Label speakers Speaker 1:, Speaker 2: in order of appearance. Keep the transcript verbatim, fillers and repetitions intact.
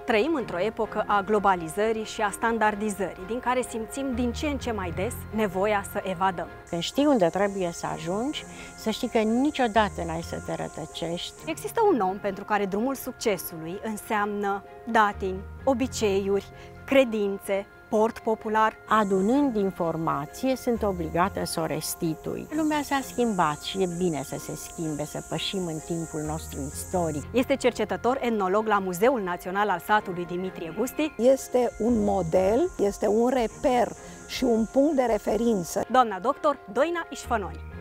Speaker 1: Trăim într-o epocă a globalizării și a standardizării, din care simțim din ce în ce mai des nevoia să evadăm.
Speaker 2: Când știi unde trebuie să ajungi, să știi că niciodată n-ai să te rătăcești.
Speaker 1: Există un om pentru care drumul succesului înseamnă datini, obiceiuri, credințe, port popular.
Speaker 2: Adunând informație, sunt obligată să o restitui. Lumea s-a schimbat și e bine să se schimbe, să pășim în timpul nostru istoric.
Speaker 1: Este cercetător etnolog la Muzeul Național al Satului Dimitrie Gusti.
Speaker 3: Este un model, este un reper și un punct de referință.
Speaker 1: Doamna doctor Doina Ișfănoni.